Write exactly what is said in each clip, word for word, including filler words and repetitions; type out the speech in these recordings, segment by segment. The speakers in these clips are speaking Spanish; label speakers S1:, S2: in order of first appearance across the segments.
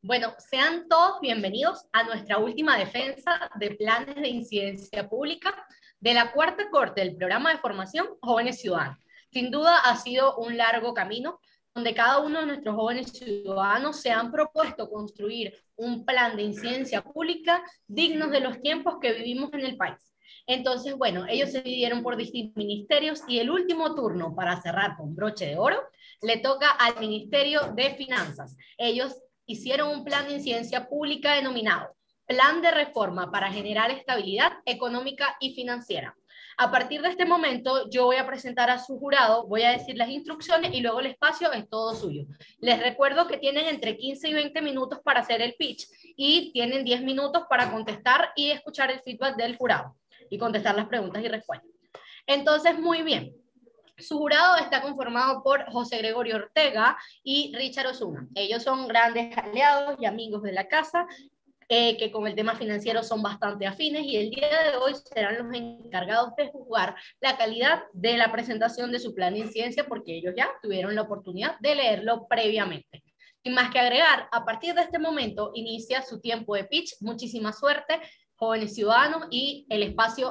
S1: Bueno, sean todos bienvenidos a nuestra última defensa de planes de incidencia pública de la cuarta corte del programa de formación Jóvenes Ciudadanos. Sin duda ha sido un largo camino donde cada uno de nuestros jóvenes ciudadanos se han propuesto construir un plan de incidencia pública dignos de los tiempos que vivimos en el país. Entonces, bueno, ellos se dividieron por distintos ministerios y el último turno para cerrar con broche de oro le toca al Ministerio de Finanzas. Ellos hicieron un plan de incidencia pública denominado Plan de Reforma para Generar Estabilidad Económica y Financiera. A partir de este momento, yo voy a presentar a su jurado, voy a decir las instrucciones y luego el espacio es todo suyo. Les recuerdo que tienen entre quince y veinte minutos para hacer el pitch y tienen diez minutos para contestar y escuchar el feedback del jurado y contestar las preguntas y respuestas. Entonces, muy bien. Su jurado está conformado por José Gregorio Ortega y Richard Osuna. Ellos son grandes aliados y amigos de la casa, eh, que con el tema financiero son bastante afines y el día de hoy serán los encargados de juzgar la calidad de la presentación de su plan de incidencia porque ellos ya tuvieron la oportunidad de leerlo previamente. Sin más que agregar, a partir de este momento inicia su tiempo de pitch. Muchísima suerte, jóvenes ciudadanos, y el espacio.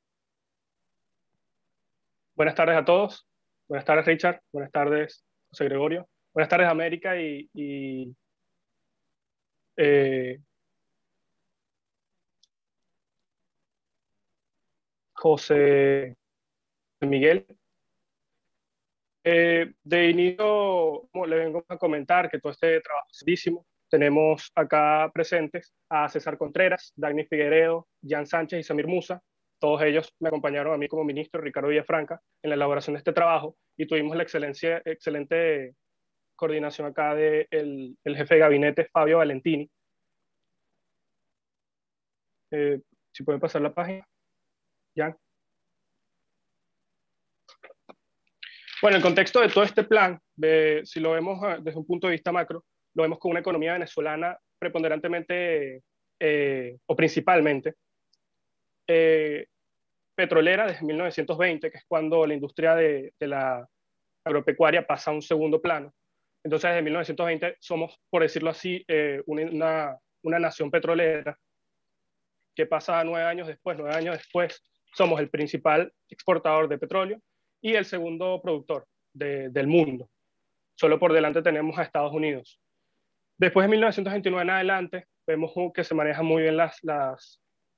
S2: Buenas tardes a todos. Buenas tardes, Richard. Buenas tardes, José Gregorio. Buenas tardes, América y, y eh, José Miguel. Eh, de inicio, le vengo a comentar que todo este trabajo es lindísimo. Tenemos acá presentes a César Contreras, Dagny Figueredo, Jan Sánchez y Samir Musa. Todos ellos me acompañaron a mí como ministro, Ricardo Villafranca, en la elaboración de este trabajo y tuvimos la excelencia, excelente coordinación acá del de el jefe de gabinete, Fabio Valentini. Eh, si pueden pasar la página. Jan. Bueno, el contexto de todo este plan, de, si lo vemos desde un punto de vista macro, lo vemos con una economía venezolana preponderantemente eh, o principalmente eh, petrolera desde mil novecientos veinte, que es cuando la industria de, de la agropecuaria pasa a un segundo plano. Entonces, desde mil novecientos veinte somos, por decirlo así, eh, una, una nación petrolera. Que pasa nueve años después, nueve años después, somos el principal exportador de petróleo y el segundo productor de, del mundo. Solo por delante tenemos a Estados Unidos. Después de mil novecientos veintinueve en adelante, vemos que se manejan muy bien las, las,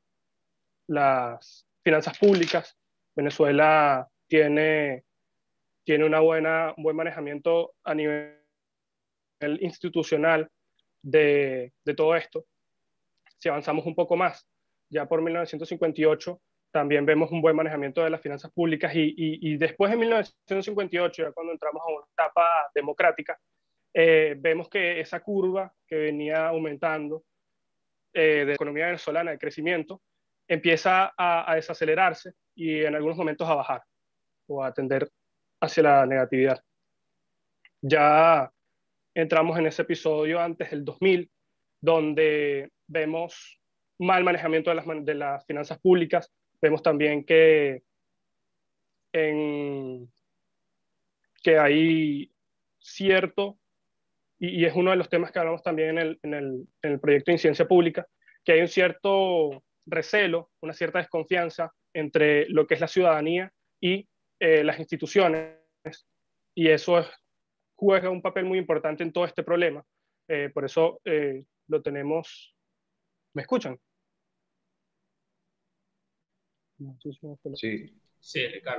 S2: las finanzas públicas. Venezuela tiene, tiene una buena, un buen manejamiento a nivel institucional de, de todo esto. Si avanzamos un poco más, ya por mil novecientos cincuenta y ocho también vemos un buen manejamiento de las finanzas públicas y, y, y después de mil novecientos cincuenta y ocho, ya cuando entramos a una etapa democrática, eh, vemos que esa curva que venía aumentando eh, de la economía venezolana, de crecimiento, empieza a, a desacelerarse y en algunos momentos a bajar o a tender hacia la negatividad. Ya entramos en ese episodio antes del dos mil, donde vemos mal manejamiento de las, de las finanzas públicas. Vemos también que, en, que hay cierto, y, y es uno de los temas que hablamos también en el, en, el, en el proyecto de incidencia pública, que hay un cierto recelo, una cierta desconfianza entre lo que es la ciudadanía y eh, las instituciones, y eso es, juega un papel muy importante en todo este problema. Eh, por eso eh, lo tenemos. ¿Me escuchan?
S3: Sí, sí, Ricardo.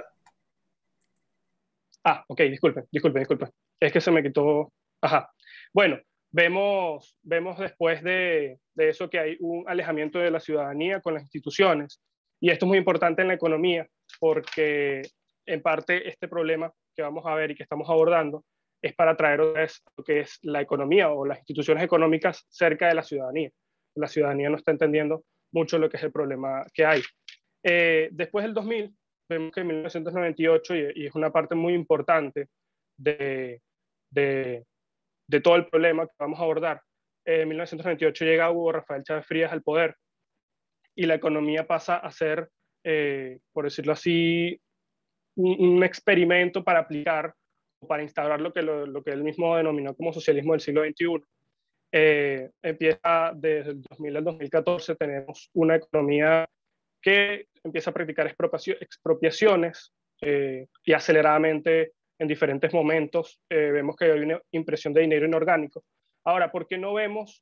S2: Ah, ok, disculpen, disculpen, disculpen. Es que se me quitó. Ajá. Bueno, vemos, vemos después de, de eso que hay un alejamiento de la ciudadanía con las instituciones. Y esto es muy importante en la economía porque en parte este problema que vamos a ver y que estamos abordando es para traer otra vez lo que es la economía o las instituciones económicas cerca de la ciudadanía. La ciudadanía no está entendiendo mucho lo que es el problema que hay. Eh, después del dos mil, vemos que en mil novecientos noventa y ocho, y, y es una parte muy importante de, de, de todo el problema que vamos a abordar, eh, en mil novecientos noventa y ocho llega Hugo Rafael Chávez Frías al poder y la economía pasa a ser, eh, por decirlo así, un, un experimento para aplicar o para instaurar lo que, lo, lo que él mismo denominó como socialismo del siglo veintiuno. Eh, empieza desde el dos mil al dos mil catorce, tenemos una economía que empieza a practicar expropiaciones eh, y aceleradamente en diferentes momentos eh, vemos que hay una impresión de dinero inorgánico. Ahora, ¿por qué no vemos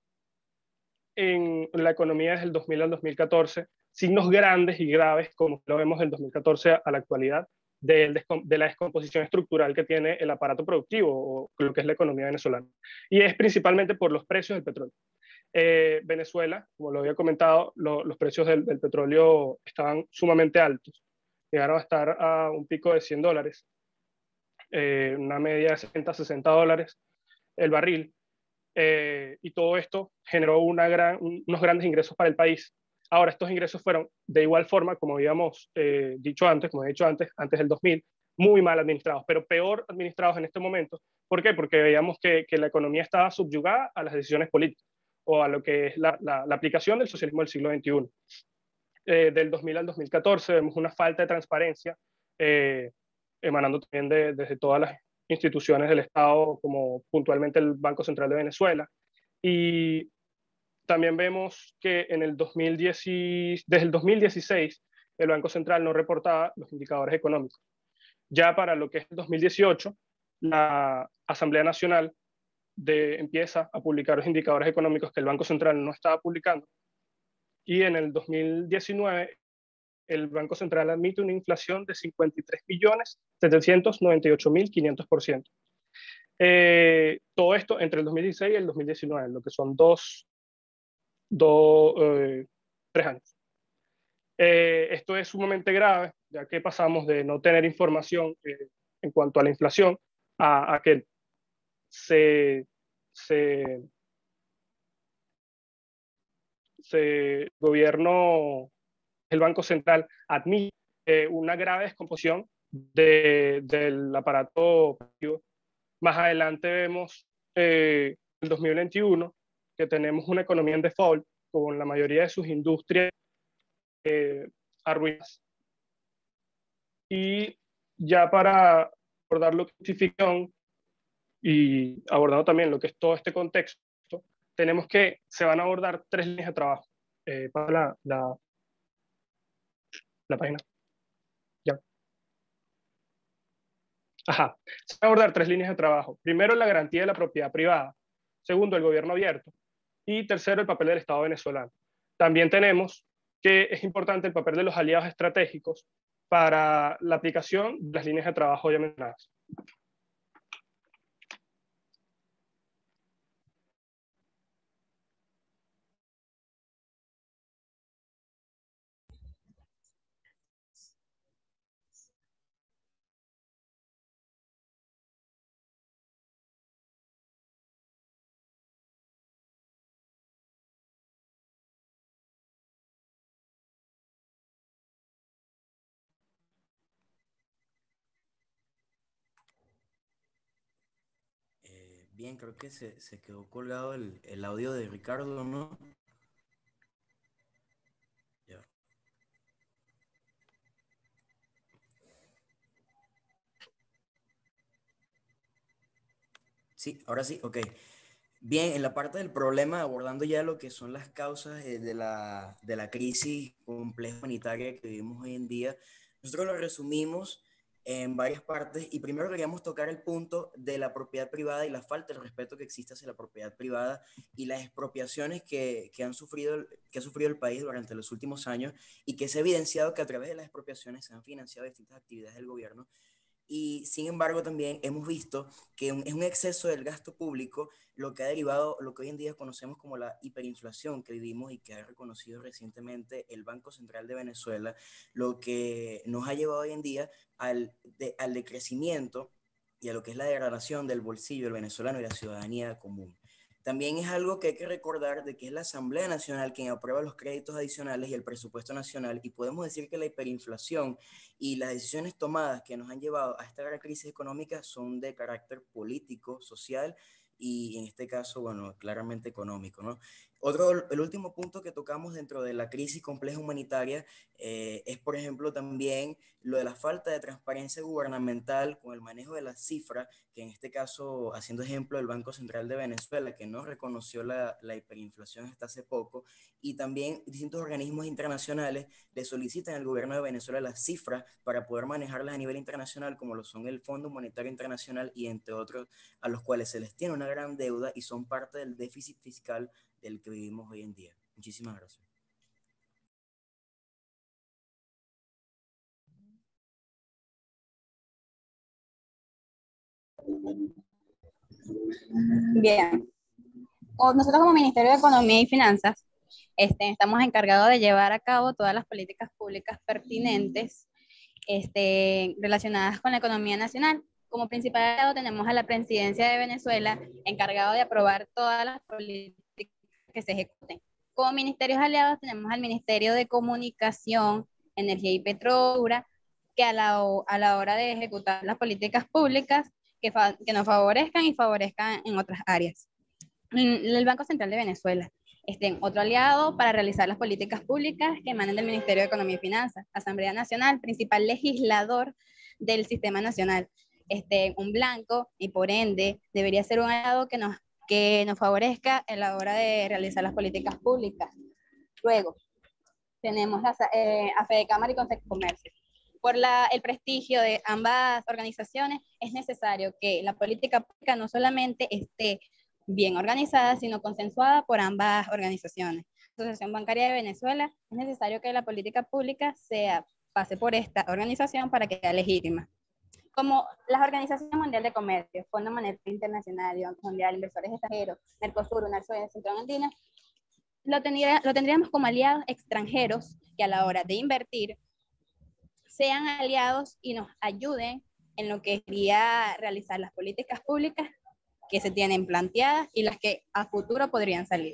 S2: en la economía desde el dos mil al dos mil catorce signos grandes y graves, como lo vemos del dos mil catorce a la actualidad, de, de la descomposición estructural que tiene el aparato productivo o lo que es la economía venezolana? Y es principalmente por los precios del petróleo. Eh, Venezuela, como lo había comentado, lo, los precios del, del petróleo estaban sumamente altos. Llegaron a estar a un pico de cien dólares, eh, una media de setenta, sesenta dólares el barril. Eh, y todo esto generó una gran, unos grandes ingresos para el país. Ahora, estos ingresos fueron de igual forma, como habíamos eh, dicho antes, como he dicho antes, antes del dos mil, muy mal administrados, pero peor administrados en este momento. ¿Por qué? Porque veíamos que, que la economía estaba subyugada a las decisiones políticas o a lo que es la, la, la aplicación del socialismo del siglo veintiuno. Eh, del dos mil al dos mil catorce vemos una falta de transparencia, eh, emanando también de, desde todas las instituciones del Estado, como puntualmente el Banco Central de Venezuela. Y también vemos que en el dos mil diez, desde el dos mil dieciséis el Banco Central no reportaba los indicadores económicos. Ya para lo que es el dos mil dieciocho, la Asamblea Nacional de, empieza a publicar los indicadores económicos que el Banco Central no estaba publicando. Y en el dos mil diecinueve el Banco Central admite una inflación de cincuenta y tres millones setecientos noventa y ocho mil quinientos por ciento. Eh, todo esto entre el dos mil dieciséis y el dos mil diecinueve, lo que son dos, dos eh, tres años. Eh, esto es sumamente grave, ya que pasamos de no tener información eh, en cuanto a la inflación a, a que se, se, se, el gobierno, el Banco Central admite eh, una grave descomposición de, del aparato productivo. Más adelante vemos eh, el dos mil veintiuno que tenemos una economía en default con la mayoría de sus industrias eh, arruinadas. Y ya para abordar la justificación y abordando también lo que es todo este contexto, tenemos que se van a abordar tres líneas de trabajo eh, para la, la, la página. Ya. Ajá. Se van a abordar tres líneas de trabajo. Primero, la garantía de la propiedad privada. Segundo, el gobierno abierto. Y tercero, el papel del Estado venezolano. También tenemos que es importante el papel de los aliados estratégicos para la aplicación de las líneas de trabajo ya mencionadas.
S3: Eh, bien, creo que se, se quedó colgado el, el audio de Ricardo, ¿no? Ya. Sí, ahora sí, ok. Bien, en la parte del problema, abordando ya lo que son las causas eh, de la, de la crisis compleja humanitaria que vivimos hoy en día, nosotros lo resumimos en varias partes y primero queríamos tocar el punto de la propiedad privada y la falta de respeto que existe hacia la propiedad privada y las expropiaciones que, que, han sufrido, que ha sufrido el país durante los últimos años y que se ha evidenciado que a través de las expropiaciones se han financiado distintas actividades del gobierno. Y sin embargo también hemos visto que un, es un exceso del gasto público lo que ha derivado lo que hoy en día conocemos como la hiperinflación que vivimos y que ha reconocido recientemente el Banco Central de Venezuela, lo que nos ha llevado hoy en día al, de, al decrecimiento y a lo que es la degradación del bolsillo del venezolano y la ciudadanía común. También es algo que hay que recordar de que es la Asamblea Nacional quien aprueba los créditos adicionales y el presupuesto nacional y podemos decir que la hiperinflación y las decisiones tomadas que nos han llevado a esta gran crisis económica son de carácter político, social y en este caso, bueno, claramente económico, ¿no? Otro, el último punto que tocamos dentro de la crisis compleja humanitaria eh, es, por ejemplo, también lo de la falta de transparencia gubernamental con el manejo de las cifras, que en este caso, haciendo ejemplo, el Banco Central de Venezuela, que no reconoció la, la hiperinflación hasta hace poco, y también distintos organismos internacionales le solicitan al gobierno de Venezuela las cifras para poder manejarlas a nivel internacional, como lo son el Fondo Monetario Internacional y entre otros, a los cuales se les tiene una gran deuda y son parte del déficit fiscal del que vivimos hoy en día. Muchísimas gracias.
S4: Bien, nosotros como Ministerio de Economía y Finanzas este, estamos encargados de llevar a cabo todas las políticas públicas pertinentes este, relacionadas con la economía nacional. Como principal aliado tenemos a la Presidencia de Venezuela, encargado de aprobar todas las políticas que se ejecuten. Como ministerios aliados tenemos al Ministerio de Comunicación, Energía y Petróleo, que a la, a la hora de ejecutar las políticas públicas que, fa, que nos favorezcan y favorezcan en otras áreas. El Banco Central de Venezuela, este, otro aliado para realizar las políticas públicas que emanan del Ministerio de Economía y Finanzas. Asamblea Nacional, principal legislador del sistema nacional. Este, un blanco y por ende debería ser un aliado que nos, que nos favorezca a la hora de realizar las políticas públicas. Luego, tenemos la, eh, a Fedecámara y Consejo de Comercio. Por la, el prestigio de ambas organizaciones, es necesario que la política pública no solamente esté bien organizada, sino consensuada por ambas organizaciones. La Asociación Bancaria de Venezuela, es necesario que la política pública sea, pase por esta organización para que sea legítima. Como las Organizaciones Mundial de Comercio, Fondo Monetario Internacional, Banco Mundial, Inversores Extranjeros, Mercosur, UNASUR, Centro Andina, lo, tendría, lo tendríamos como aliados extranjeros que a la hora de invertir sean aliados y nos ayuden en lo que sería realizar las políticas públicas que se tienen planteadas y las que a futuro podrían salir.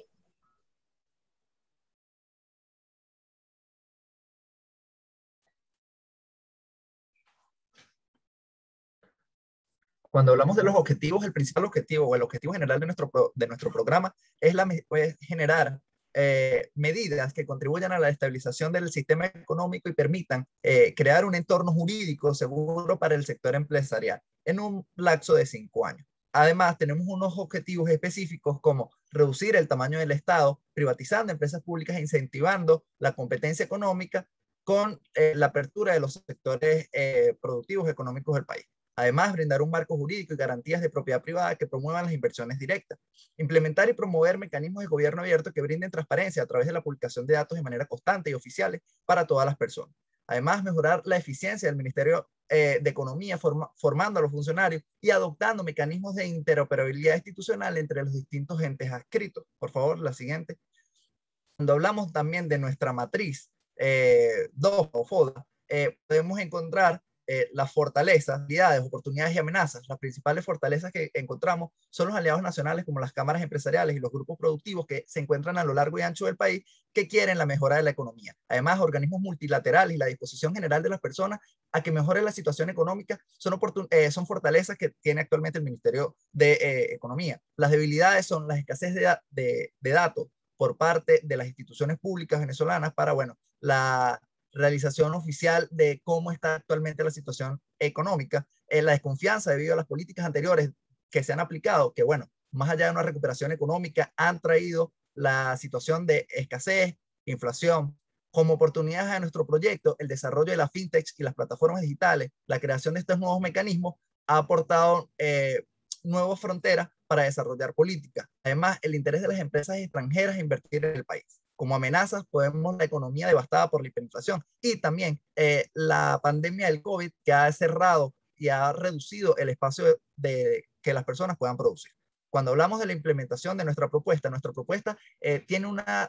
S5: Cuando hablamos de los objetivos, el principal objetivo o el objetivo general de nuestro, de nuestro programa es, la, es generar eh, medidas que contribuyan a la estabilización del sistema económico y permitan eh, crear un entorno jurídico seguro para el sector empresarial en un lapso de cinco años. Además, tenemos unos objetivos específicos como reducir el tamaño del Estado, privatizando empresas públicas e incentivando la competencia económica con eh, la apertura de los sectores eh, productivos económicos del país. Además, brindar un marco jurídico y garantías de propiedad privada que promuevan las inversiones directas. Implementar y promover mecanismos de gobierno abierto que brinden transparencia a través de la publicación de datos de manera constante y oficiales para todas las personas. Además, mejorar la eficiencia del Ministerio eh, de Economía, forma, formando a los funcionarios y adoptando mecanismos de interoperabilidad institucional entre los distintos entes adscritos. Por favor, la siguiente. Cuando hablamos también de nuestra matriz eh, dos o FODA, eh, podemos encontrar Eh, las fortalezas, habilidades, oportunidades y amenazas. Las principales fortalezas que encontramos son los aliados nacionales como las cámaras empresariales y los grupos productivos que se encuentran a lo largo y ancho del país que quieren la mejora de la economía. Además, organismos multilaterales y la disposición general de las personas a que mejore la situación económica son, eh, son fortalezas que tiene actualmente el Ministerio de eh, Economía. Las debilidades son la escasez de, de, de datos por parte de las instituciones públicas venezolanas para, bueno, la realización oficial de cómo está actualmente la situación económica, eh, la desconfianza debido a las políticas anteriores que se han aplicado, que bueno, más allá de una recuperación económica, han traído la situación de escasez, inflación, como oportunidades a nuestro proyecto, el desarrollo de la fintech y las plataformas digitales, la creación de estos nuevos mecanismos ha aportado eh, nuevas fronteras para desarrollar políticas. Además, el interés de las empresas extranjeras a invertir en el país. Como amenazas podemos la economía devastada por la hiperinflación y también eh, la pandemia del COVID que ha cerrado y ha reducido el espacio de, de que las personas puedan producir. Cuando hablamos de la implementación de nuestra propuesta, nuestra propuesta eh, tiene una,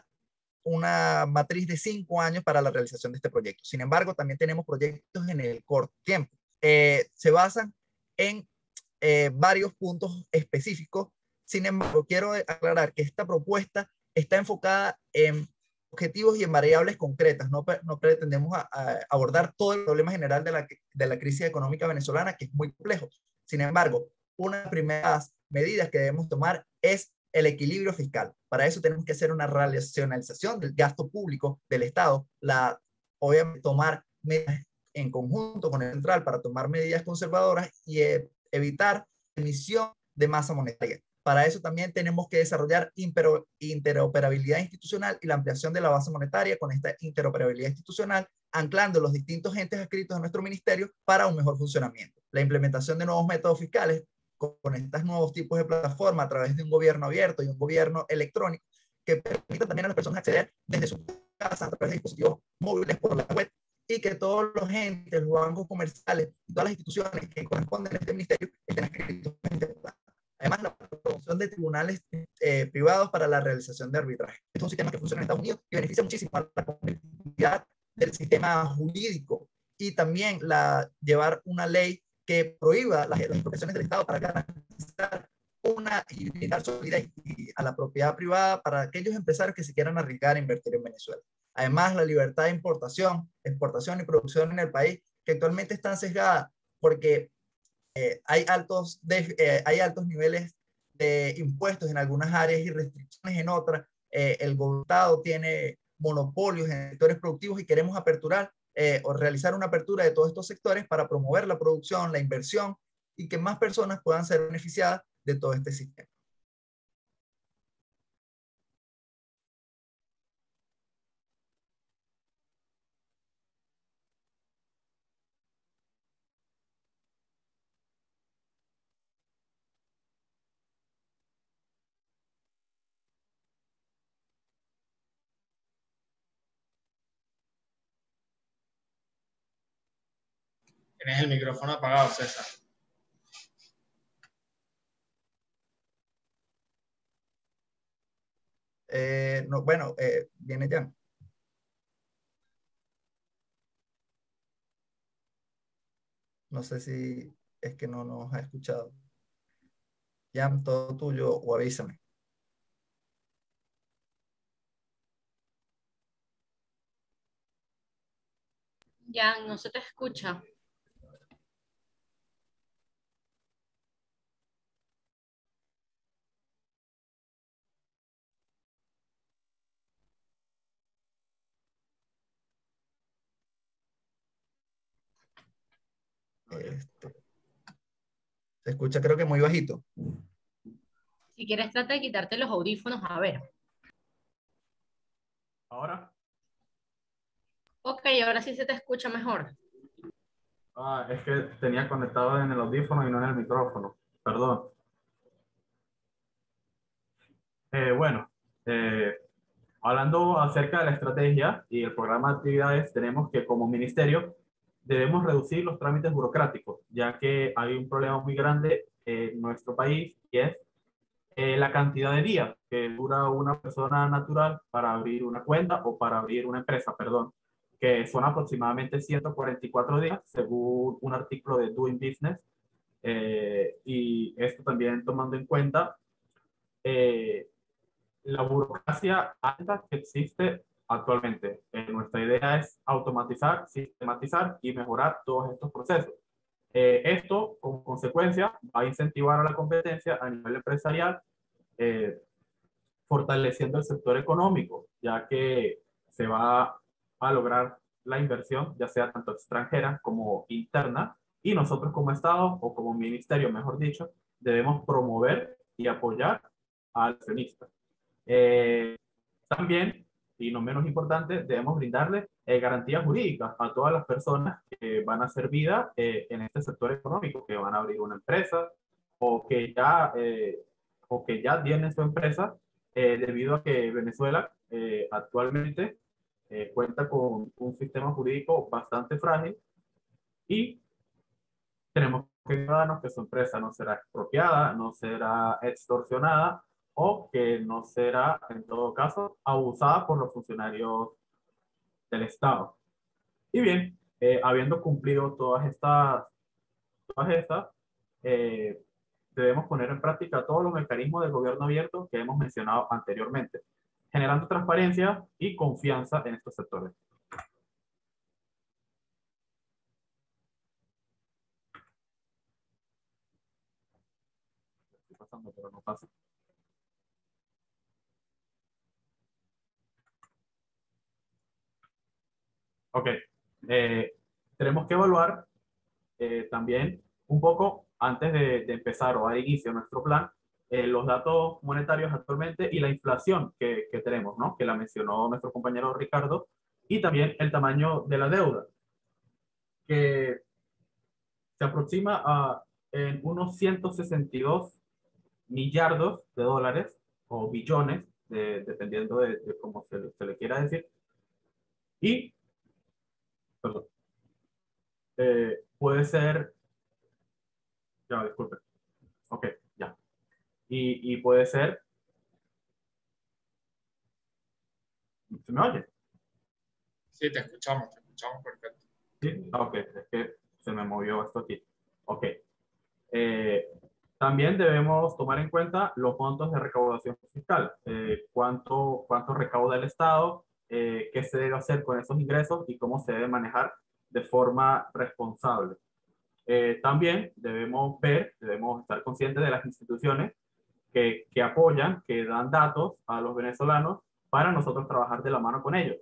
S5: una matriz de cinco años para la realización de este proyecto. Sin embargo, también tenemos proyectos en el corto tiempo. Eh, se basan en eh, varios puntos específicos. Sin embargo, quiero aclarar que esta propuesta está enfocada en objetivos y en variables concretas. No, no pretendemos a, a abordar todo el problema general de la, de la crisis económica venezolana, que es muy complejo. Sin embargo, una de las primeras medidas que debemos tomar es el equilibrio fiscal. Para eso tenemos que hacer una racionalización del gasto público del Estado, la, obviamente tomar medidas en conjunto con el central para tomar medidas conservadoras y eh, evitar emisión de masa monetaria. Para eso también tenemos que desarrollar interoperabilidad institucional y la ampliación de la base monetaria con esta interoperabilidad institucional, anclando los distintos entes adscritos a nuestro ministerio para un mejor funcionamiento. La implementación de nuevos métodos fiscales con estos nuevos tipos de plataforma a través de un gobierno abierto y un gobierno electrónico que permita también a las personas acceder desde su casa a través de dispositivos móviles por la web, y que todos los entes, los bancos comerciales y todas las instituciones que corresponden a este ministerio estén adscritos a este plan. Además, la promoción de tribunales eh, privados para la realización de arbitraje. Este es un sistema que funciona en Estados Unidos y beneficia muchísimo a la comunidad del sistema jurídico, y también la, llevar una ley que prohíba las, las expropiaciones del Estado para garantizar una y brindar solidez a la propiedad privada para aquellos empresarios que se quieran arriesgar a invertir en Venezuela. Además, la libertad de importación, exportación y producción en el país, que actualmente están sesgadas porque eh, hay, altos de, eh, hay altos niveles de impuestos en algunas áreas y restricciones en otras. Eh, el Estado tiene monopolios en sectores productivos y queremos aperturar eh, o realizar una apertura de todos estos sectores para promover la producción, la inversión y que más personas puedan ser beneficiadas de todo este sistema.
S6: Tienes el micrófono apagado, César.
S5: Eh, no, bueno, eh, viene ya. No sé si es que no nos ha escuchado. Jan, todo tuyo o avísame.
S1: Jan, no se te escucha.
S5: Este, se escucha creo que muy bajito.
S1: Si quieres, trata de quitarte los audífonos, a ver.
S6: ¿Ahora?
S1: Ok, ahora sí se te escucha mejor.
S6: Ah, es que tenía conectado en el audífono y no en el micrófono. Perdón. Eh, bueno, eh, hablando acerca de la estrategia y el programa de actividades, tenemos que como ministerio debemos reducir los trámites burocráticos, ya que hay un problema muy grande en nuestro país y es eh, la cantidad de días que dura una persona natural para abrir una cuenta o para abrir una empresa, perdón, que son aproximadamente ciento cuarenta y cuatro días según un artículo de Doing Business. Eh, y esto también tomando en cuenta eh, la burocracia alta que existe actualmente. Eh, nuestra idea es automatizar, sistematizar y mejorar todos estos procesos. Eh, esto, como consecuencia, va a incentivar a la competencia a nivel empresarial, eh, fortaleciendo el sector económico, ya que se va a lograr la inversión, ya sea tanto extranjera como interna, y nosotros como Estado o como ministerio, mejor dicho, debemos promover y apoyar al accionista. Eh, también, y no menos importante, debemos brindarle eh, garantías jurídicas a todas las personas que van a hacer vida eh, en este sector económico, que van a abrir una empresa o que ya, eh, o que ya tienen su empresa, eh, debido a que Venezuela eh, actualmente eh, cuenta con un sistema jurídico bastante frágil y tenemos que cuidarnos que su empresa no será expropiada, no será extorsionada o que no será, en todo caso, abusada por los funcionarios del Estado. Y bien, eh, habiendo cumplido todas estas, todas estas eh, debemos poner en práctica todos los mecanismos del gobierno abierto que hemos mencionado anteriormente, generando transparencia y confianza en estos sectores. estoy pasando, pero no pasa. Ok. Eh, tenemos que evaluar eh, también un poco antes de, de empezar o dar inicio a nuestro plan, eh, los datos monetarios actualmente y la inflación que, que tenemos, ¿no? Que la mencionó nuestro compañero Ricardo, y también el tamaño de la deuda, que se aproxima a en unos ciento sesenta y dos millardos de dólares o billones, de, dependiendo de, de cómo se le, se le quiera decir, y perdón, eh, puede ser, ya, disculpe, ok, ya, y, y puede ser, ¿se me oye?
S7: Sí, te escuchamos, te escuchamos perfecto.
S6: Sí, ok, es que se me movió esto aquí. Ok. Eh, también debemos tomar en cuenta los montos de recaudación fiscal. Eh, cuánto, cuánto recauda el Estado, eh, qué se debe hacer con esos ingresos y cómo se debe manejar de forma responsable. Eh, también debemos ver, debemos estar conscientes de las instituciones que, que apoyan, que dan datos a los venezolanos para nosotros trabajar de la mano con ellos.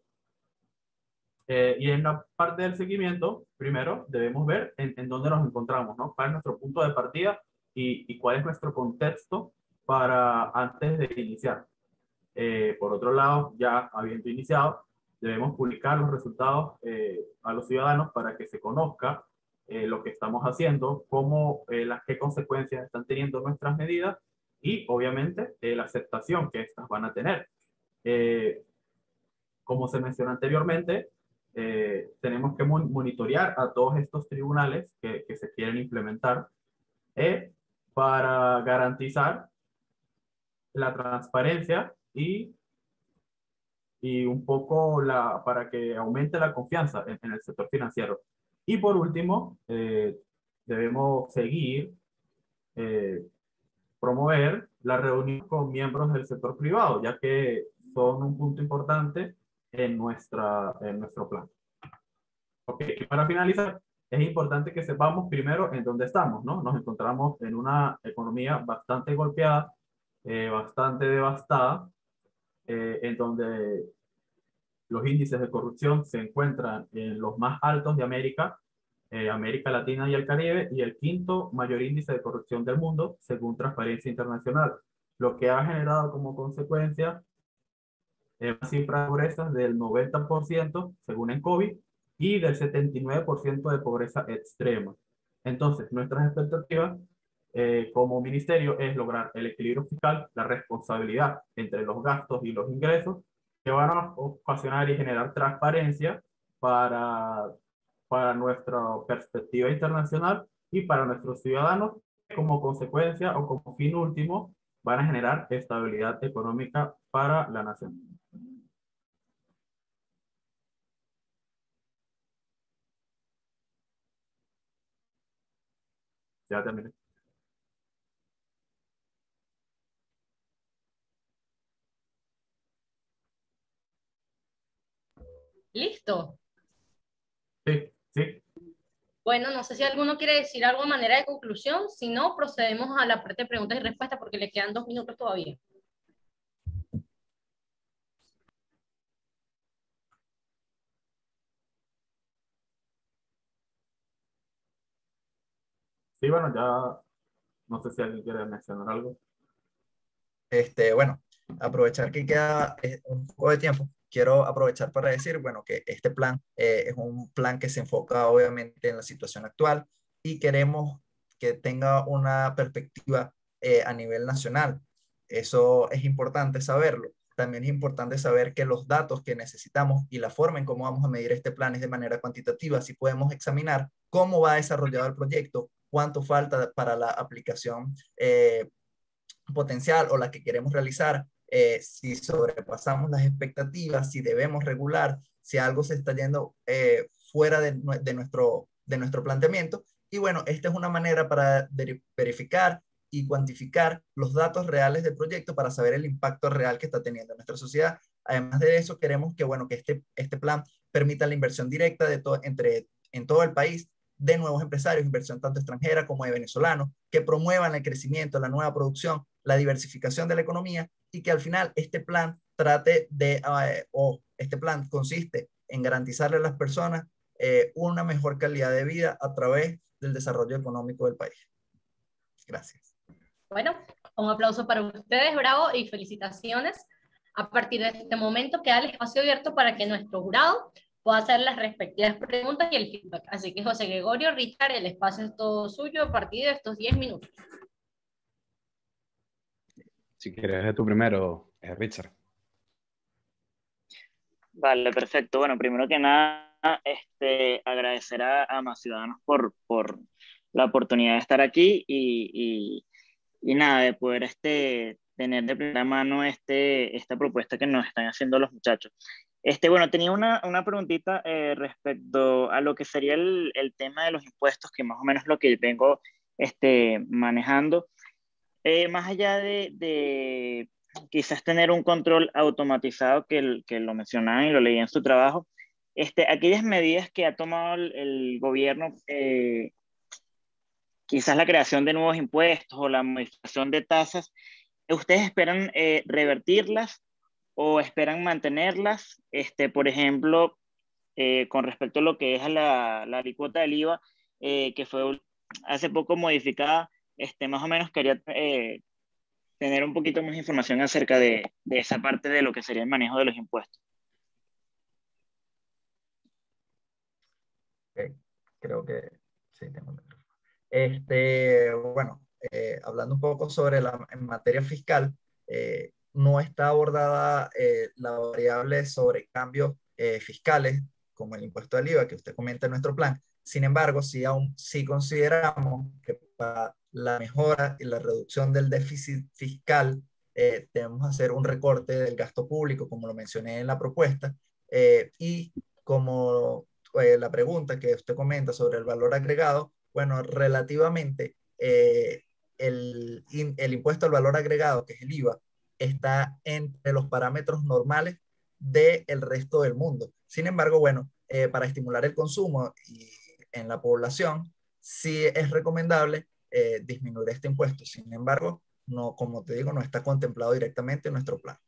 S6: Eh, y en la parte del seguimiento, primero debemos ver en, en dónde nos encontramos, ¿no? ¿Cuál es nuestro punto de partida y, y cuál es nuestro contexto para antes de iniciar? Eh, por otro lado, ya habiendo iniciado, debemos publicar los resultados eh, a los ciudadanos para que se conozca eh, lo que estamos haciendo, cómo, eh, las, qué consecuencias están teniendo nuestras medidas y, obviamente, eh, la aceptación que estas van a tener. Eh, como se mencionó anteriormente, eh, tenemos que monitorear a todos estos tribunales que, que se quieren implementar eh, para garantizar la transparencia y, y un poco la, para que aumente la confianza en, en el sector financiero. Y por último, eh, debemos seguir, eh, promover la reunión con miembros del sector privado, ya que son un punto importante en, nuestra, en nuestro plan. Ok, y para finalizar, es importante que sepamos primero en dónde estamos, ¿no? Nos encontramos en una economía bastante golpeada, eh, bastante devastada, eh, en donde los índices de corrupción se encuentran en los más altos de América, eh, América Latina y el Caribe, y el quinto mayor índice de corrupción del mundo, según Transparencia Internacional, lo que ha generado como consecuencia eh, una cifra de pobreza del noventa por ciento, según el COVID, y del setenta y nueve por ciento de pobreza extrema. Entonces, nuestras expectativas eh, como ministerio es lograr el equilibrio fiscal, la responsabilidad entre los gastos y los ingresos, que van a ocasionar y generar transparencia para, para nuestra perspectiva internacional y para nuestros ciudadanos, como consecuencia o como fin último, van a generar estabilidad económica para la nación. Ya terminé.
S1: Listo.
S6: Sí, sí.
S1: Bueno, no sé si alguno quiere decir algo a manera de conclusión. Si no, procedemos a la parte de preguntas y respuestas porque le quedan dos minutos todavía.
S6: Sí, bueno, ya no sé si alguien quiere mencionar algo.
S5: Este, bueno, aprovechar que queda eh, un poco de tiempo, quiero aprovechar para decir, bueno, que este plan eh, es un plan que se enfoca obviamente en la situación actual y queremos que tenga una perspectiva eh, a nivel nacional. Eso es importante saberlo. También es importante saber que los datos que necesitamos y la forma en cómo vamos a medir este plan es de manera cuantitativa. Si podemos examinar cómo va desarrollado el proyecto, cuánto falta para la aplicación eh, potencial o la que queremos realizar, eh, si sobrepasamos las expectativas, si debemos regular, si algo se está yendo eh, fuera de, de, nuestro, de nuestro planteamiento. Y bueno, esta es una manera para verificar y cuantificar los datos reales del proyecto para saber el impacto real que está teniendo en nuestra sociedad. Además de eso, queremos que, bueno, que este, este plan permita la inversión directa de to entre, en todo el país de nuevos empresarios, inversión tanto extranjera como de venezolanos, que promuevan el crecimiento, la nueva producción, la diversificación de la economía y que al final este plan trate de, eh, o este plan consiste en garantizarle a las personas eh, una mejor calidad de vida a través del desarrollo económico del país. Gracias.
S1: Bueno, un aplauso para ustedes, bravo, y felicitaciones. A partir de este momento queda el espacio abierto para que nuestro jurado pueda hacer las respectivas preguntas y el feedback. Así que José Gregorio, Richard, el espacio es todo suyo a partir de estos diez minutos.
S8: Si quieres tú primero, eh, Richard.
S9: Vale, perfecto. Bueno, primero que nada, este, agradecer a, a Más Ciudadanos por, por la oportunidad de estar aquí y, y, y nada, de poder este, tener de primera mano este, esta propuesta que nos están haciendo los muchachos. Este, bueno, tenía una, una preguntita eh, respecto a lo que sería el, el tema de los impuestos, que más o menos lo que vengo este, manejando. Eh, más allá de, de quizás tener un control automatizado, que, el, que lo mencionaban y lo leí en su trabajo, este, aquellas medidas que ha tomado el, el gobierno, eh, quizás la creación de nuevos impuestos o la modificación de tasas, ¿ustedes esperan eh, revertirlas o esperan mantenerlas? Este, por ejemplo, eh, con respecto a lo que es a la, la alícuota del I V A, eh, que fue hace poco modificada, este, más o menos quería eh, tener un poquito más de información acerca de, de esa parte de lo que sería el manejo de los impuestos.
S5: Okay. Creo que sí, tengo el micrófono. Este, bueno, eh, hablando un poco sobre la en materia fiscal, eh, no está abordada eh, la variable sobre cambios eh, fiscales, como el impuesto del I V A que usted comenta en nuestro plan. Sin embargo, sí, aún, sí consideramos que para la mejora y la reducción del déficit fiscal eh, debemos hacer un recorte del gasto público, como lo mencioné en la propuesta, eh, y como eh, la pregunta que usted comenta sobre el valor agregado, bueno, relativamente eh, el, el impuesto al valor agregado, que es el I V A, está entre los parámetros normales del resto del mundo. Sin embargo, bueno, eh, para estimular el consumo y en la población, sí es recomendable eh, disminuir este impuesto. Sin embargo, no, como te digo, no está contemplado directamente en nuestro plan.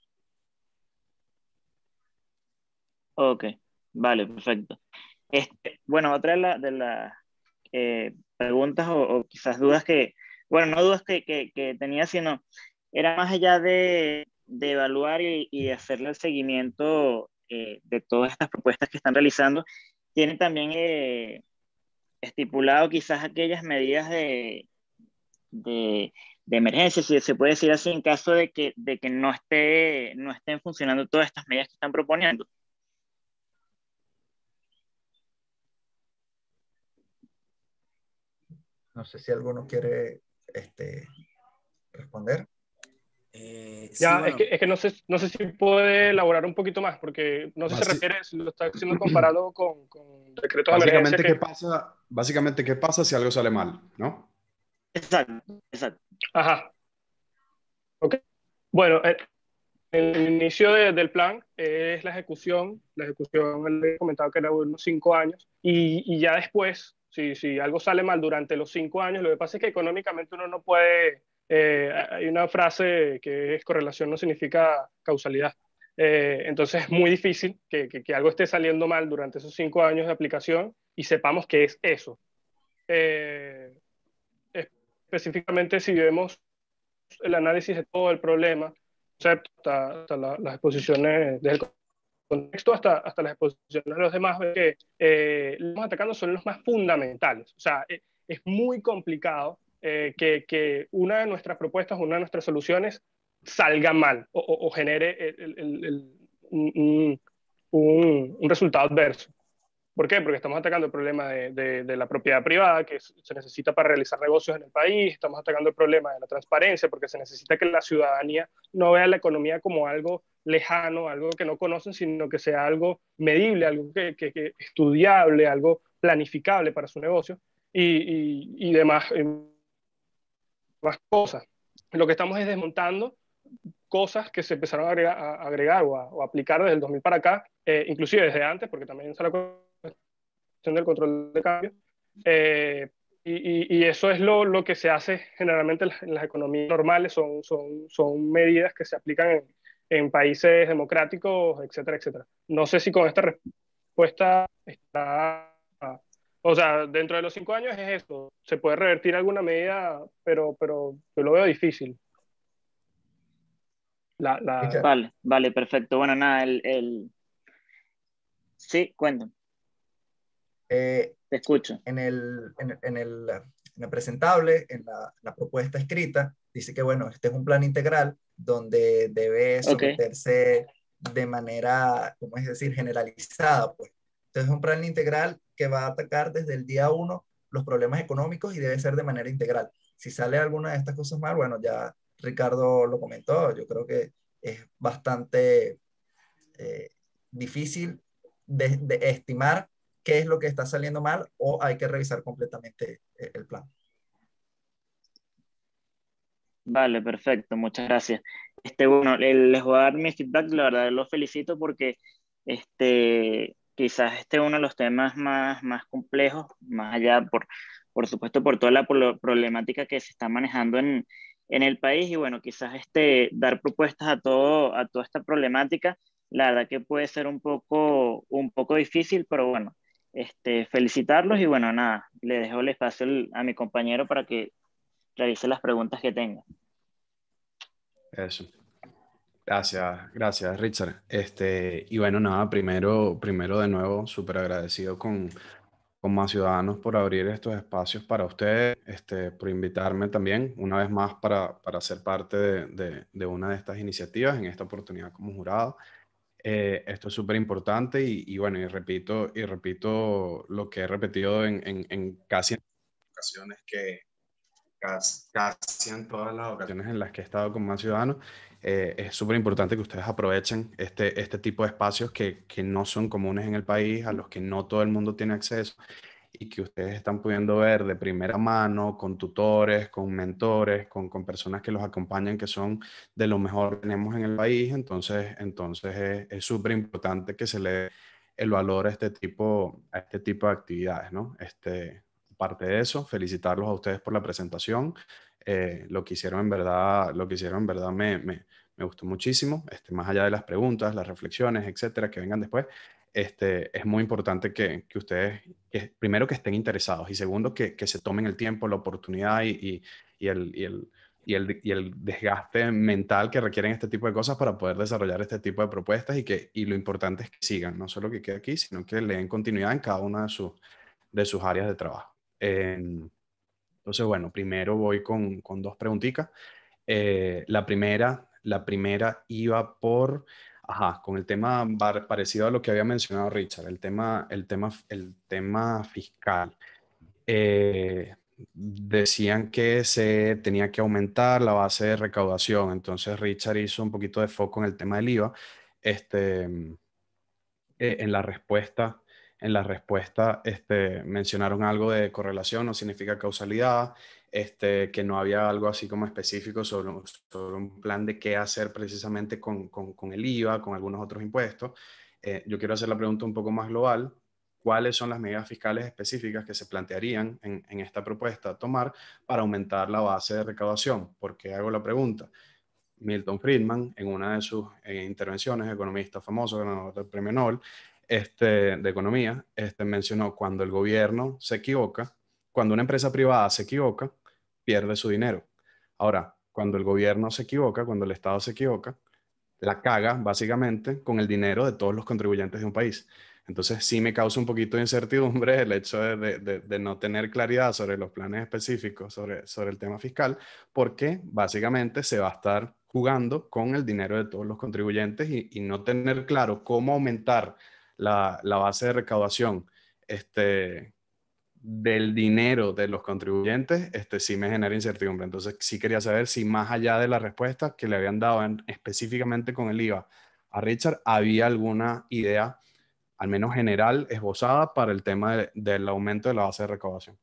S9: Ok, vale, perfecto. Este, bueno, otra de las de la, eh, preguntas o, o quizás dudas que, bueno, no dudas que, que, que tenía, sino era más allá de, de evaluar y, y hacerle el seguimiento eh, de todas estas propuestas que están realizando, tiene también eh, estipulado quizás aquellas medidas de, de, de emergencia, si se puede decir así, en caso de que, de que no, esté, no estén funcionando todas estas medidas que están proponiendo.
S5: No sé si alguno quiere este, responder.
S3: Eh, sí,
S2: Ya,
S3: bueno,
S2: es que, es que no sé, no sé si puede elaborar un poquito más, porque no sé si se
S8: Basi-
S2: refiere, si lo está haciendo comparado con, con decretos de emergencia
S8: Básicamente,
S2: que...
S8: ¿qué pasa? Básicamente, ¿qué pasa si algo sale mal? ¿No?
S9: Exacto, exacto.
S2: Ajá, ok. Bueno, el, el inicio de- del plan es la ejecución. La ejecución, le he comentado que era unos cinco años, y, y ya después, si, si algo sale mal durante los cinco años, lo que pasa es que económicamente uno no puede... eh, hay una frase que es correlación no significa causalidad. Eh, entonces es muy difícil que, que, que algo esté saliendo mal durante esos cinco años de aplicación y sepamos que es eso. Eh, específicamente si vemos el análisis de todo el problema, hasta, hasta la, las exposiciones del contexto hasta, hasta las exposiciones de los demás, que eh, los atacando son los más fundamentales. O sea, eh, es muy complicado eh, que, que una de nuestras propuestas, una de nuestras soluciones salga mal o, o, o genere el, el, el, un, un, un resultado adverso. ¿Por qué? Porque estamos atacando el problema de, de, de la propiedad privada que se necesita para realizar negocios en el país, estamos atacando el problema de la transparencia porque se necesita que la ciudadanía no vea la economía como algo lejano, algo que no conocen, sino que sea algo medible, algo que, que, que estudiable, algo planificable para su negocio y, y, y demás, y más cosas. Lo que estamos es desmontando cosas que se empezaron a agregar, a agregar o, a, o a aplicar desde el dos mil para acá, eh, inclusive desde antes, porque también está la del control de cambio, Eh, y, y, y eso es lo, lo que se hace generalmente en las, en las economías normales, son, son, son medidas que se aplican en, en países democráticos, etcétera, etcétera. No sé si con esta respuesta está, o sea, dentro de los cinco años es eso, se puede revertir alguna medida, pero, pero yo lo veo difícil. La, la...
S9: Vale, vale, perfecto. Bueno, nada, el... el... Sí, cuéntame.
S5: Eh,
S9: Te escucho.
S5: En el, en, en el, en el presentable, en la, la propuesta escrita, dice que, bueno, este es un plan integral donde debe someterse okay. de manera, ¿cómo es decir?, generalizada, pues. Entonces es un plan integral que va a atacar desde el día uno los problemas económicos y debe ser de manera integral. Si sale alguna de estas cosas mal, bueno, ya Ricardo lo comentó, yo creo que es bastante eh, difícil de, de estimar qué es lo que está saliendo mal o hay que revisar completamente el plan.
S9: Vale, perfecto, muchas gracias. Este, bueno, les voy a dar mi feedback, la verdad los felicito porque este, quizás este es uno de los temas más, más complejos, más allá, por, por supuesto, por toda la problemática que se está manejando en, en el país y bueno, quizás este, dar propuestas a, todo, a toda esta problemática, la verdad que puede ser un poco, un poco difícil, pero bueno, este, felicitarlos y bueno, nada, le dejo el espacio a mi compañero para que realice las preguntas que tenga.
S8: Eso. Gracias, gracias Richard. Este, y bueno, nada, primero, primero de nuevo, súper agradecido con, con Más Ciudadanos por abrir estos espacios para ustedes, este, por invitarme también una vez más para, para ser parte de, de, de una de estas iniciativas, en esta oportunidad como jurado. Eh, esto es súper importante y, y bueno, y repito, y repito lo que he repetido en, en, en casi ocasiones que casi, casi en todas las ocasiones en las que he estado con Más Ciudadanos, eh, es súper importante que ustedes aprovechen este, este tipo de espacios que, que no son comunes en el país, a los que no todo el mundo tiene acceso y que ustedes están pudiendo ver de primera mano, con tutores, con mentores, con, con personas que los acompañan, que son de lo mejor que tenemos en el país. Entonces, entonces es súper importante que se le dé el valor a este tipo, a este tipo de actividades, ¿no? Este, aparte de eso, felicitarlos a ustedes por la presentación. Eh, lo que hicieron en verdad, lo que hicieron en verdad me, me, me gustó muchísimo. Este, más allá de las preguntas, las reflexiones, etcétera, que vengan después. Este, es muy importante que, que ustedes, que, primero que estén interesados y segundo que, que se tomen el tiempo, la oportunidad y, y, y, el, y, el, y, el, y el desgaste mental que requieren este tipo de cosas para poder desarrollar este tipo de propuestas y, que, y lo importante es que sigan, no solo que quede aquí, sino que le den continuidad en cada una de, sus de sus áreas de trabajo. Eh, entonces, bueno, primero voy con, con dos preguntitas. Eh, la primera, la primera iba por... Ajá, con el tema parecido a lo que había mencionado Richard, el tema, el tema, el tema fiscal. Eh, decían que se tenía que aumentar la base de recaudación, entonces Richard hizo un poquito de foco en el tema del I V A. Este, eh, en la respuesta, en la respuesta este, mencionaron algo de correlación, no significa causalidad, este, que no había algo así como específico sobre, sobre un plan de qué hacer precisamente con, con, con el I V A, con algunos otros impuestos. Eh, yo quiero hacer la pregunta un poco más global. ¿Cuáles son las medidas fiscales específicas que se plantearían en, en esta propuesta a tomar para aumentar la base de recaudación? ¿Por qué hago la pregunta? Milton Friedman, en una de sus eh, intervenciones, economista famoso, ganador del premio Nobel este, de Economía, este, mencionó cuando el gobierno se equivoca, cuando una empresa privada se equivoca, pierde su dinero. Ahora, cuando el gobierno se equivoca, cuando el Estado se equivoca, la caga básicamente con el dinero de todos los contribuyentes de un país. Entonces sí me causa un poquito de incertidumbre el hecho de, de, de, de no tener claridad sobre los planes específicos, sobre, sobre el tema fiscal, porque básicamente se va a estar jugando con el dinero de todos los contribuyentes y, y no tener claro cómo aumentar la, la base de recaudación este, del dinero de los contribuyentes, este, sí me genera incertidumbre. Entonces sí quería saber si más allá de la respuesta que le habían dado en, específicamente con el I V A a Richard, había alguna idea, al menos general, esbozada para el tema de, del aumento de la base de recaudación.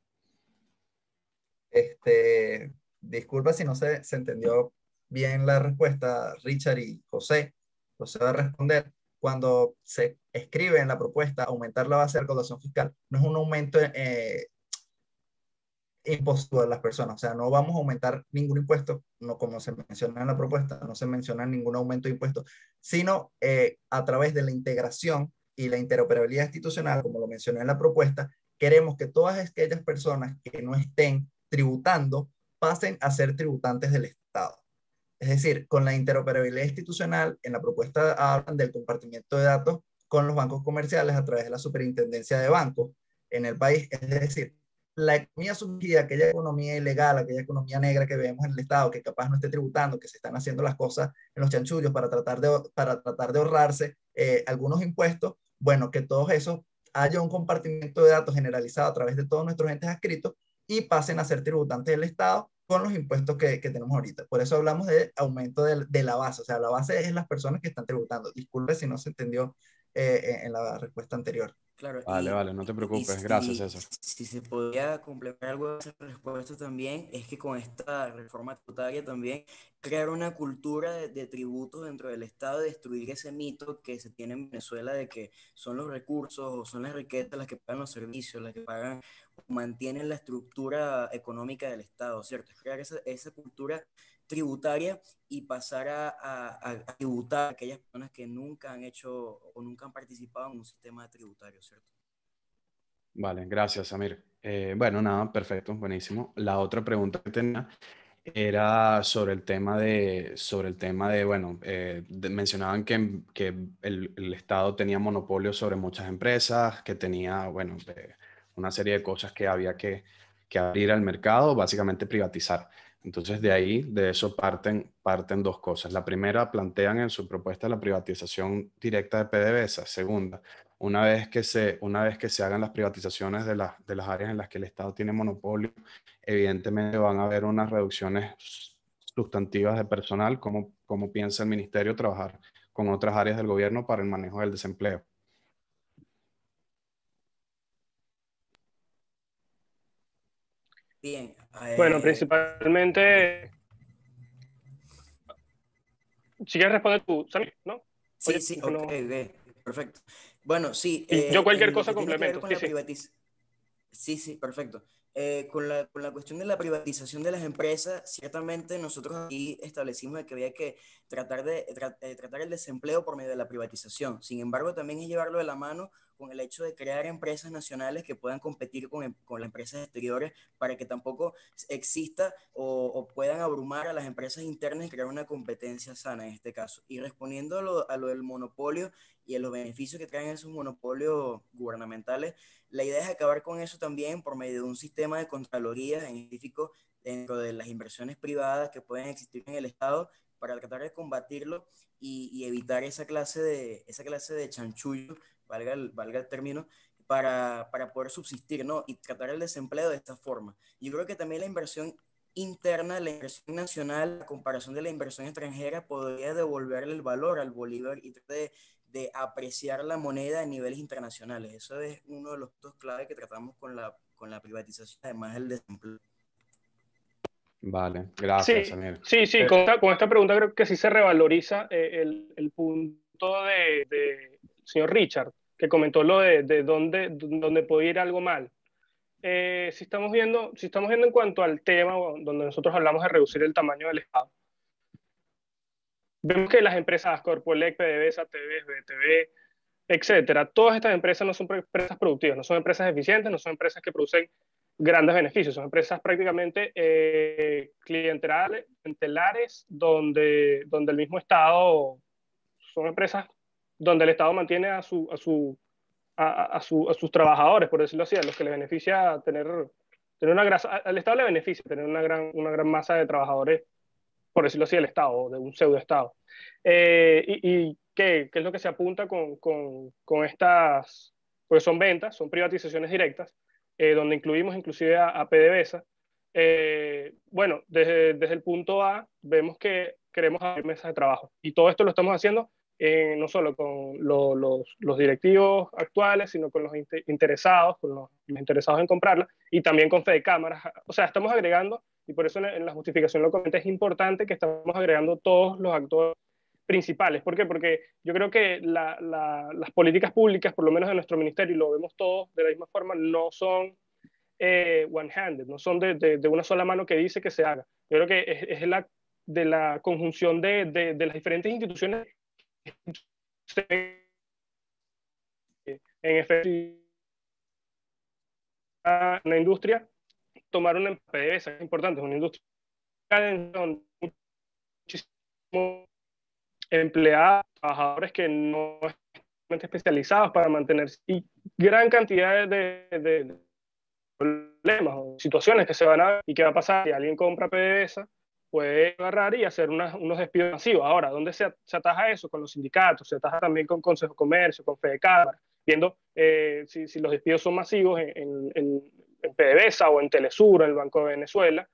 S5: Este, disculpa si no se, se entendió bien la respuesta, Richard y José. José va a responder. Cuando se escribe en la propuesta aumentar la base de recaudación fiscal, no es un aumento eh, impositivo de las personas. O sea, no vamos a aumentar ningún impuesto, no como se menciona en la propuesta, no se menciona ningún aumento de impuestos, sino eh, a través de la integración y la interoperabilidad institucional, como lo mencioné en la propuesta, queremos que todas aquellas personas que no estén tributando pasen a ser tributantes del Estado. Es decir, con la interoperabilidad institucional, en la propuesta hablan del compartimiento de datos con los bancos comerciales a través de la superintendencia de bancos en el país. Es decir, la economía sumergida, aquella economía ilegal, aquella economía negra que vemos en el Estado, que capaz no esté tributando, que se están haciendo las cosas en los chanchullos para tratar de, para tratar de ahorrarse eh, algunos impuestos, bueno, que todos esos haya un compartimiento de datos generalizado a través de todos nuestros entes adscritos y pasen a ser tributantes del Estado con los impuestos que, que tenemos ahorita. Por eso hablamos de aumento de, de la base, o sea, la base es las personas que están tributando. Disculpe si no se entendió eh, en la respuesta anterior.
S3: Claro,
S8: Vale,
S3: y,
S8: vale, no te
S3: y
S8: preocupes.
S3: si,
S8: Gracias, César.
S3: si se podía complementar algo de esa respuesta también, es que con esta reforma tributaria también crear una cultura de, de tributos dentro del Estado, de destruir ese mito que se tiene en Venezuela de que son los recursos o son las riquezas las que pagan los servicios, las que pagan o mantienen la estructura económica del Estado, ¿cierto? Es crear esa, esa cultura tributaria y pasar a, a, a tributar a aquellas personas que nunca han hecho o nunca han participado en un sistema tributario, ¿cierto?
S8: Vale, gracias, Samir. Eh, bueno, nada, perfecto, buenísimo. La otra pregunta que tenía era sobre el tema de, sobre el tema de bueno, eh, de- mencionaban que, que el, el Estado tenía monopolio sobre muchas empresas, que tenía, bueno, eh, una serie de cosas que había que, que abrir al mercado, básicamente privatizar. Entonces, de ahí, de eso parten, parten dos cosas. La primera, plantean en su propuesta la privatización directa de PDVSA. Segunda, una vez que se, una vez que se hagan las privatizaciones de, las de las áreas en las que el Estado tiene monopolio, evidentemente van a haber unas reducciones sustantivas de personal. ¿Cómo, cómo piensa el ministerio trabajar con otras áreas del gobierno para el manejo del desempleo?
S3: Bien.
S2: Bueno,
S3: Eh,
S2: principalmente, si quieres responder tú, Samir, ¿no?
S3: sí,
S2: Oye,
S3: sí,
S2: no,
S3: ok,
S2: no.
S3: ok, perfecto. Bueno, sí,
S2: Y yo
S3: eh,
S2: cualquier
S3: en lo
S2: cosa
S3: que tiene que ver
S2: complemento,
S3: con
S2: sí,
S3: la
S2: sí.
S3: privatización. Sí, sí, perfecto. Eh, con la, con la cuestión de la privatización de las empresas, ciertamente nosotros aquí establecimos de que había que tratar, de, tra- eh, tratar el desempleo por medio de la privatización. Sin embargo, también es llevarlo de la mano con el hecho de crear empresas nacionales que puedan competir con, em- con las empresas exteriores para que tampoco exista o, o puedan abrumar a las empresas internas y crear una competencia sana en este caso. Y respondiendo a lo, a lo del monopolio y a los beneficios que traen esos monopolios gubernamentales, la idea es acabar con eso también por medio de un sistema de contraloría en específico dentro de las inversiones privadas que pueden existir en el Estado para tratar de combatirlo y, y evitar esa clase de, esa clase de chanchullo, valga el, valga el término, para, para poder subsistir, ¿no? Y tratar el desempleo de esta forma. Yo creo que también la inversión interna, la inversión nacional, a comparación de la inversión extranjera, podría devolverle el valor al bolívar y tratar de de apreciar la moneda a niveles internacionales. Eso es uno de los puntos clave que tratamos con la, con la privatización, además del desempleo.
S8: Vale, gracias,
S2: Sí,
S8: Samir.
S2: sí, sí,
S6: Eh,
S2: con esta, con esta pregunta creo que sí se revaloriza eh, el, el punto de, de señor Richard, que comentó lo de, de dónde, dónde puede ir algo mal. Eh, si estamos viendo, si estamos viendo en cuanto al tema donde nosotros hablamos de reducir el tamaño del Estado, vemos que las empresas Corpolec, PDVSA, T V, B T V, etcétera, todas estas empresas no son empresas productivas, no son empresas eficientes, no son empresas que producen grandes beneficios, son empresas prácticamente eh, clientelares, clientelares donde, donde el mismo Estado, son empresas donde el Estado mantiene a, su, a, su, a, a, su, a sus trabajadores, por decirlo así, a los que les beneficia tener, tener una grasa, al Estado le beneficia tener una gran, una gran masa de trabajadores, por decirlo así, del Estado, o de un pseudo-Estado. Eh, y y ¿qué, ¿qué es lo que se apunta con, con, con estas? Pues son ventas, son privatizaciones directas, eh, donde incluimos inclusive a, a PDVSA. Eh, bueno, desde, desde el punto A vemos que queremos abrir mesas de trabajo. Y todo esto lo estamos haciendo eh, no solo con lo, los, los directivos actuales, sino con los inter interesados, con los, los interesados en comprarla, y también con Fede Cámaras. O sea, estamos agregando, y por eso en, en la justificación lo comenté, es importante que estamos agregando todos los actores principales. ¿Por qué? Porque yo creo que la, la, las políticas públicas, por lo menos de nuestro ministerio, y lo vemos todos de la misma forma, no son eh, one-handed, no son de, de, de una sola mano que dice que se haga. Yo creo que es, es la, de la conjunción de, de, de las diferentes instituciones en efecto una industria, tomar una P D V S es importante, es una industria donde muchísimos empleados, trabajadores que no están especializados para mantenerse, y gran cantidad de, de, de problemas o situaciones que se van a ver y qué va a pasar si alguien compra P D V S A, puede agarrar y hacer una, unos despidos masivos. Ahora, ¿dónde se, se ataja eso? Con los sindicatos, se ataja también con Consejo de Comercio, con Fede Cámara, viendo eh, si, si los despidos son masivos en, en, en, en P D V S A o en Telesur, en el Banco de Venezuela,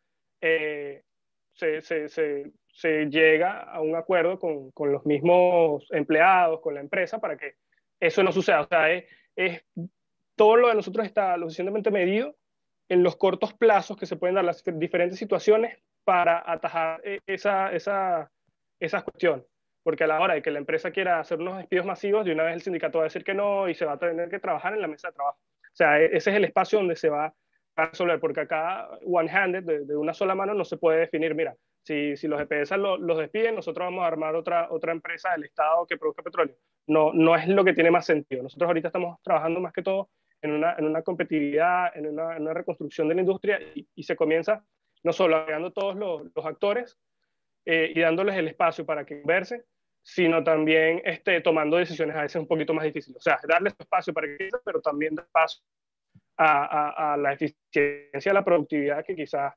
S2: eh, se, se, se, se llega a un acuerdo con, con los mismos empleados, con la empresa, para que eso no suceda. O sea, es, es, todo lo de nosotros está lo suficientemente medido en los cortos plazos que se pueden dar las diferentes situaciones para atajar esa, esa, esas cuestiones. Porque a la hora de que la empresa quiera hacer unos despidos masivos, de una vez el sindicato va a decir que no y se va a tener que trabajar en la mesa de trabajo. O sea, ese es el espacio donde se va a resolver, porque acá, one-handed, de, de una sola mano, no se puede definir, mira, si, si los E P S A lo, los despiden, nosotros vamos a armar otra, otra empresa del Estado que produzca petróleo. No, no es lo que tiene más sentido. Nosotros ahorita estamos trabajando más que todo en una, en una competitividad, en una, en una reconstrucción de la industria, y, y se comienza no solo agregando todos los, los actores eh, y dándoles el espacio para que conversen, sino también este, tomando decisiones a veces un poquito más difíciles. O sea, darles espacio para que piensen, pero también dar paso a, a, a la eficiencia, a la productividad que quizás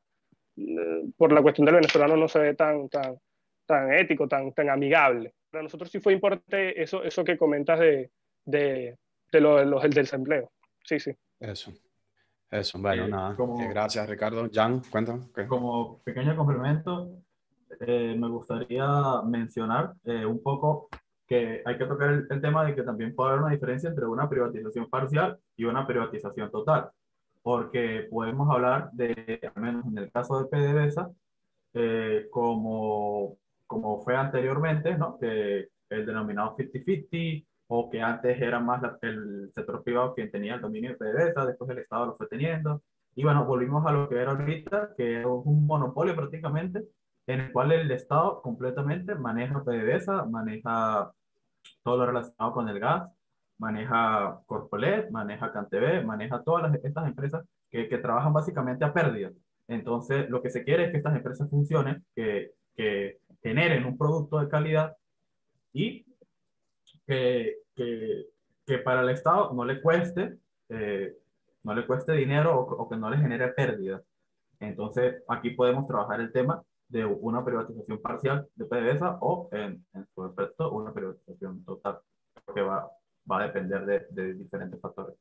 S2: eh, por la cuestión del venezolano no se ve tan, tan, tan ético, tan, tan amigable. Para nosotros sí fue importante eso, eso que comentas de, de, de lo, de los, del desempleo. Sí, sí.
S8: Eso. Eso, bueno,
S6: Eh,
S8: nada.
S6: como-
S8: Eh, gracias, Ricardo. Jan, cuéntame. ¿qué?
S6: Como pequeño complemento, eh, me gustaría mencionar eh, un poco que hay que tocar el, el tema de que también puede haber una diferencia entre una privatización parcial y una privatización total, porque podemos hablar de, al menos en el caso de P D V S A, eh, como, como fue anteriormente, ¿no? Que el denominado cincuenta cincuenta, o que antes era más la, el sector privado quien tenía el dominio de P D V S A, después el Estado lo fue teniendo. Y bueno, volvimos a lo que era ahorita, que es un monopolio prácticamente, en el cual el Estado completamente maneja P D V S A, maneja todo lo relacionado con el gas, maneja Corpolet, maneja CanTV, maneja todas las, estas empresas que, que trabajan básicamente a pérdida. Entonces, lo que se quiere es que estas empresas funcionen, que, que generen un producto de calidad y que, que, que para el Estado no le cueste, eh, no le cueste dinero o, o que no le genere pérdida. Entonces, aquí podemos trabajar el tema de una privatización parcial de P D V S A o, en, en su efecto, una privatización total, que va, va a depender de, de diferentes factores.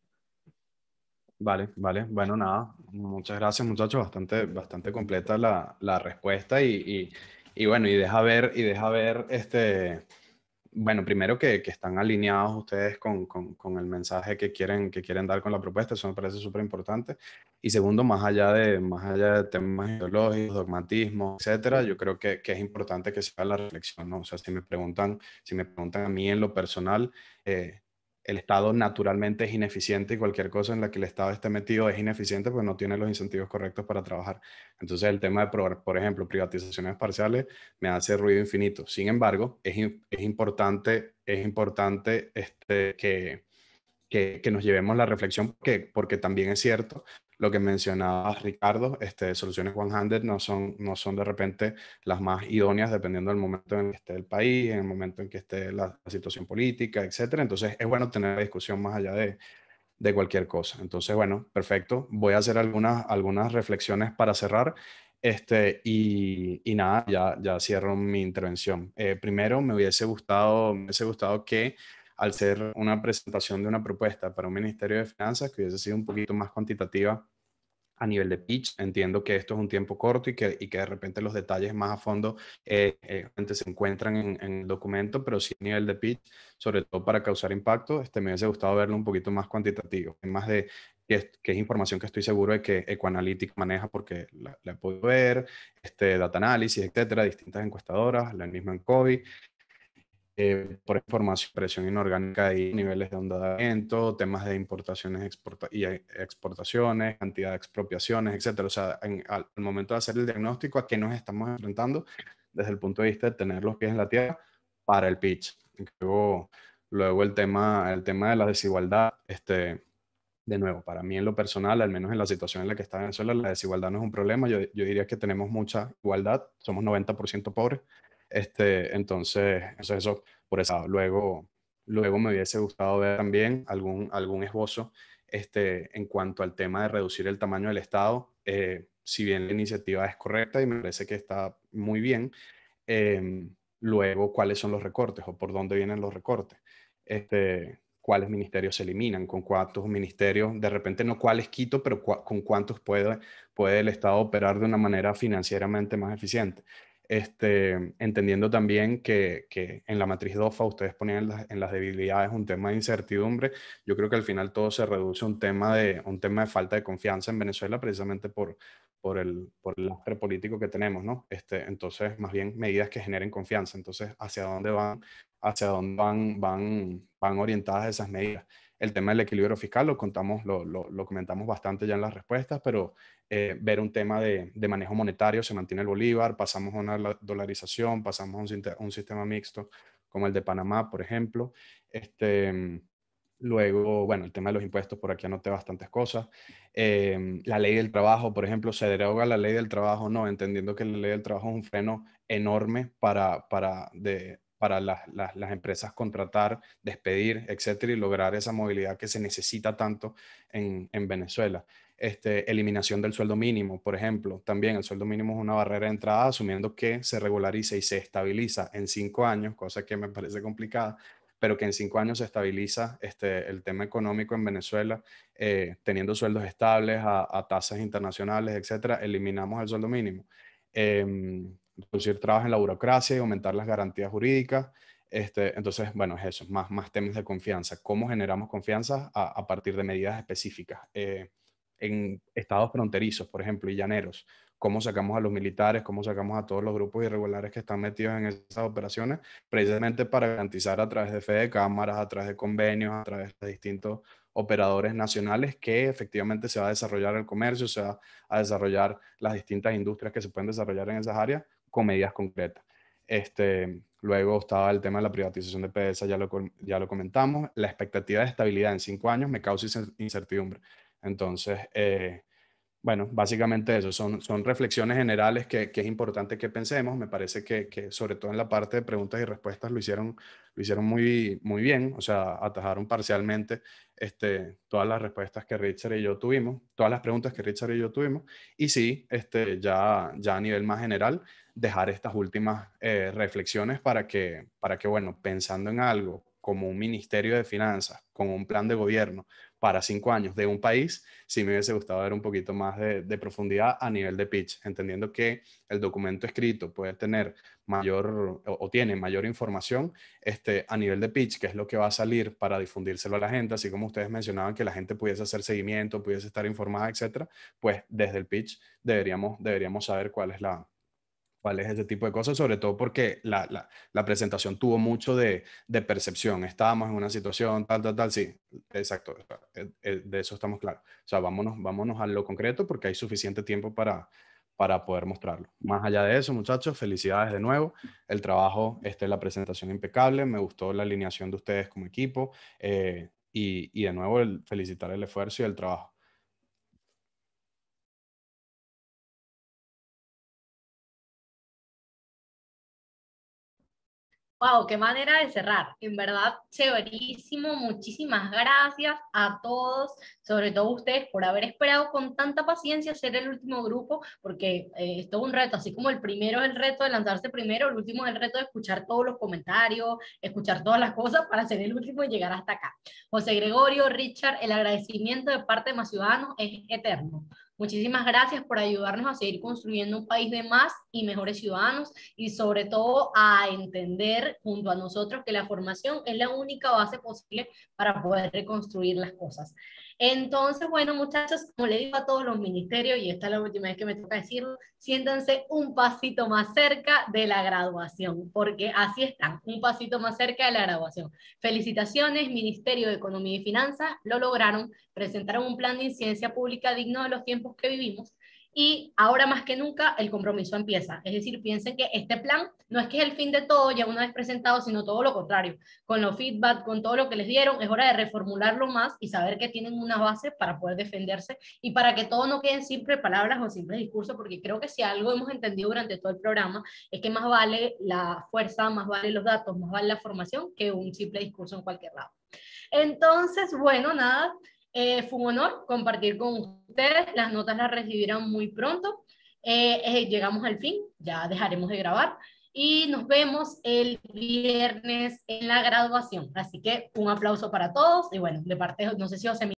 S8: Vale, vale. Bueno, nada. Muchas gracias, muchachos. Bastante, bastante completa la, la respuesta y, y, y bueno, y deja ver, y deja ver este... Bueno, primero que, que están alineados ustedes con, con, con el mensaje que quieren, que quieren dar con la propuesta, eso me parece súper importante. Y segundo, más allá de, más allá de temas ideológicos, dogmatismos, etcétera, yo creo que, que es importante que se haga la reflexión, ¿no? O sea, si me preguntan, si me preguntan a mí en lo personal, eh, el Estado naturalmente es ineficiente y cualquier cosa en la que el Estado esté metido es ineficiente porque no tiene los incentivos correctos para trabajar. Entonces, el tema de, por ejemplo, privatizaciones parciales me hace ruido infinito. Sin embargo, es, es importante, es importante este, que, que, que nos llevemos la reflexión porque, porque también es cierto lo que mencionaba Ricardo, este, soluciones one-handed no son, no son de repente las más idóneas dependiendo del momento en que esté el país, en el momento en que esté la, la situación política, etcétera. Entonces es bueno tener la discusión más allá de, de cualquier cosa. Entonces, bueno, perfecto. Voy a hacer algunas, algunas reflexiones para cerrar. Este, y, y nada, ya, ya cierro mi intervención. Eh, primero, me hubiese gustado, me hubiese gustado que al ser una presentación de una propuesta para un Ministerio de Finanzas, que hubiese sido un poquito más cuantitativa a nivel de pitch. Entiendo que esto es un tiempo corto y que, y que de repente los detalles más a fondo eh, eh, se encuentran en, en el documento, pero sí a nivel de pitch, sobre todo para causar impacto, este, me hubiese gustado verlo un poquito más cuantitativo, más de que es, que es información que estoy seguro de que Ecoanalytics maneja porque la, la he podido ver, este, data análisis, etcétera, distintas encuestadoras, la misma en COVID. eh, por información, presión inorgánica y niveles de endeudamiento, temas de importaciones exporta y exportaciones, cantidad de expropiaciones, etcétera. O sea, en, al, al momento de hacer el diagnóstico, ¿a qué nos estamos enfrentando desde el punto de vista de tener los pies en la tierra para el pitch? Luego, luego el, tema, el tema de la desigualdad, este, de nuevo, para mí en lo personal, al menos en la situación en la que está Venezuela, la desigualdad no es un problema. Yo, yo diría que tenemos mucha igualdad, somos noventa por ciento pobres. Este, entonces, eso, eso por eso. Luego, luego me hubiese gustado ver también algún, algún esbozo este, en cuanto al tema de reducir el tamaño del Estado. Eh, si bien la iniciativa es correcta y me parece que está muy bien, eh, luego cuáles son los recortes o por dónde vienen los recortes. Este, cuáles ministerios se eliminan, con cuántos ministerios, de repente no cuáles quito, pero cu con cuántos puede, puede el Estado operar de una manera financieramente más eficiente. Este, entendiendo también que, que en la matriz DOFA ustedes ponían en las, en las debilidades un tema de incertidumbre. Yo creo que al final todo se reduce a un tema de, un tema de falta de confianza en Venezuela, precisamente por, por, el, por el lastre político que tenemos, ¿no? Este, entonces, más bien medidas que generen confianza. Entonces, ¿hacia dónde van? hacia dónde van, van, van orientadas esas medidas. El tema del equilibrio fiscal lo, contamos, lo, lo, lo comentamos bastante ya en las respuestas, pero eh, ver un tema de, de manejo monetario, se mantiene el bolívar, pasamos a una dolarización, pasamos a un, un sistema mixto como el de Panamá, por ejemplo. Este, luego, bueno, el tema de los impuestos, por aquí anoté bastantes cosas. Eh, la ley del trabajo, por ejemplo, se deroga la ley del trabajo, no, entendiendo que la ley del trabajo es un freno enorme para, para de, para las, las, las empresas contratar, despedir, etcétera, y lograr esa movilidad que se necesita tanto en, en Venezuela. Este, eliminación del sueldo mínimo, por ejemplo. También el sueldo mínimo es una barrera de entrada, asumiendo que se regulariza y se estabiliza en cinco años, cosa que me parece complicada, pero que en cinco años se estabiliza este, el tema económico en Venezuela, eh, teniendo sueldos estables a, a tasas internacionales, etcétera, eliminamos el sueldo mínimo. Eh, reducir trabajo en la burocracia y aumentar las garantías jurídicas. Este, entonces, bueno, es eso, más, más temas de confianza. ¿Cómo generamos confianza? A, a partir de medidas específicas. Eh, en estados fronterizos, por ejemplo, y llaneros, cómo sacamos a los militares, cómo sacamos a todos los grupos irregulares que están metidos en esas operaciones, precisamente para garantizar a través de fe de cámaras, a través de convenios, a través de distintos operadores nacionales que efectivamente se va a desarrollar el comercio, se va a desarrollar las distintas industrias que se pueden desarrollar en esas áreas con medidas concretas. Este, luego estaba el tema de la privatización de P D V S A, ya lo, ya lo comentamos. La expectativa de estabilidad en cinco años me causa incertidumbre. Entonces, eh, bueno, básicamente eso, son, son reflexiones generales que, que es importante que pensemos. Me parece que, que sobre todo en la parte de preguntas y respuestas lo hicieron, lo hicieron muy, muy bien, o sea, atajaron parcialmente este, todas las respuestas que Richard y yo tuvimos, todas las preguntas que Richard y yo tuvimos, y sí, este, ya, ya a nivel más general, dejar estas últimas eh, reflexiones para que, para que, bueno, pensando en algo como un ministerio de finanzas, como un plan de gobierno para cinco años de un país, sí me hubiese gustado ver un poquito más de, de profundidad a nivel de pitch, entendiendo que el documento escrito puede tener mayor o, o tiene mayor información este, a nivel de pitch, que es lo que va a salir para difundírselo a la gente, así como ustedes mencionaban que la gente pudiese hacer seguimiento, pudiese estar informada, etcétera, pues desde el pitch deberíamos, deberíamos saber cuál es la cuál es ese tipo de cosas, sobre todo porque la, la, la presentación tuvo mucho de, de percepción. Estábamos en una situación tal, tal, tal, sí, exacto, de eso estamos claros. O sea, vámonos, vámonos a lo concreto porque hay suficiente tiempo para, para poder mostrarlo. Más allá de eso, muchachos, felicidades de nuevo. El trabajo, este, la presentación impecable, me gustó la alineación de ustedes como equipo eh, y, y de nuevo el, felicitar el esfuerzo y el trabajo.
S1: Wow, qué manera de cerrar. En verdad, chéverísimo. Muchísimas gracias a todos, sobre todo a ustedes, por haber esperado con tanta paciencia ser el último grupo, porque eh, es todo un reto. Así como el primero es el reto de lanzarse primero, el último es el reto de escuchar todos los comentarios, escuchar todas las cosas para ser el último y llegar hasta acá. José Gregorio, Richard, el agradecimiento de parte de Más Ciudadanos es eterno. Muchísimas gracias por ayudarnos a seguir construyendo un país de más y mejores ciudadanos y sobre todo a entender junto a nosotros que la formación es la única base posible para poder reconstruir las cosas. Entonces, bueno, muchachos, como le digo a todos los ministerios, y esta es la última vez que me toca decirlo, siéntanse un pasito más cerca de la graduación, porque así están, un pasito más cerca de la graduación. Felicitaciones, Ministerio de Economía y Finanzas, lo lograron, presentaron un plan de incidencia pública digno de los tiempos que vivimos, y ahora más que nunca el compromiso empieza. Es decir, piensen que este plan no es que es el fin de todo ya una vez presentado, sino todo lo contrario. Con los feedback, con todo lo que les dieron, es hora de reformularlo más y saber que tienen una base para poder defenderse y para que todo no queden simples palabras o simples discursos, porque creo que si algo hemos entendido durante todo el programa es que más vale la fuerza, más vale los datos, más vale la formación que un simple discurso en cualquier lado. Entonces, bueno, nada, Eh, fue un honor compartir con ustedes, las notas las recibirán muy pronto, eh, eh, llegamos al fin, ya dejaremos de grabar y nos vemos el viernes en la graduación, así que un aplauso para todos y bueno, de parte, no sé si José